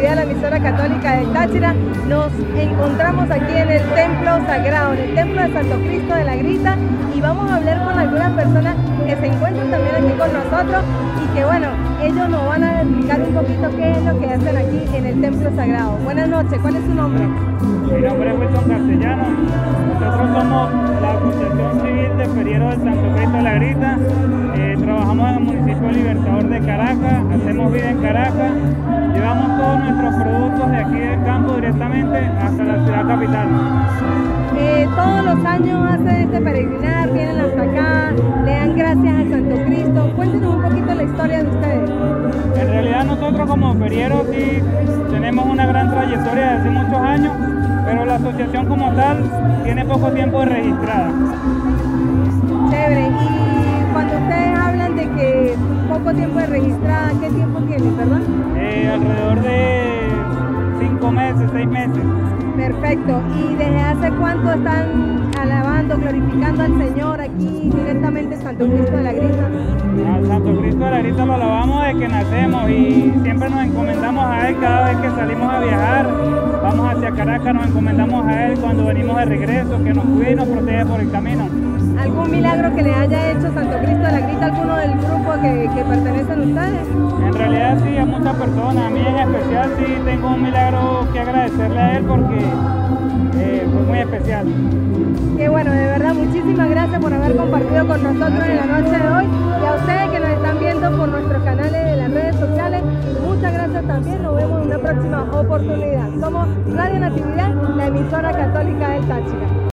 Natividad de la emisora católica del Táchira. Nos encontramos aquí en el Templo Sagrado, en el Templo de Santo Cristo de la Grita, y vamos a hablar con algunas personas que se encuentran también aquí con nosotros y que bueno, ellos nos van a explicar un poquito qué es lo que hacen aquí en el Templo Sagrado. Buenas noches, ¿cuál es su nombre? Mi nombre es Wilson Castellano. Nosotros somos la Asociación Civil de Ferieros del Santo Cristo de la Grita. Trabajamos en el municipio Libertador de Caracas, hacemos vida en Caracas, llevamos todos nuestros productos de aquí del campo directamente hasta la ciudad capital. Todos los años hacen este peregrinar, vienen hasta acá, le dan gracias al Santo Cristo. Cuéntenos un poquito la historia de ustedes. En realidad nosotros como ferieros sí tenemos una gran trayectoria de hace muchos años, pero la asociación como tal tiene poco tiempo de registrada. Chévere. Y cuando ustedes hablan de que poco tiempo de registrada, ¿qué tiempo tienen, perdón? Alrededor de 5 meses, 6 meses. Perfecto. ¿Y desde hace cuánto están alabando, glorificando al Señor aquí directamente en Santo Cristo de la Grita? Al Santo Cristo de la Grita lo alabamos desde que nacemos y siempre nos encomendamos a Él cada vez que salimos a viajar. Vamos hacia Caracas, nos encomendamos a Él cuando venimos de regreso, que nos cuide y nos protege por el camino. ¿Algún milagro que le haya hecho Santo Cristo de la Grita a alguno del grupo que pertenecen ustedes? En realidad sí, a muchas personas. A mí en especial sí tengo un milagro que agradecerle a Él porque fue muy especial. Qué bueno, de verdad, muchísimas gracias por haber compartido con nosotros en la noche de hoy, y a ustedes que nos están viendo por nuestros canales de las redes sociales, muchas gracias también. Nos vemos en una próxima oportunidad. Somos Radio Natividad, la emisora católica del Táchira.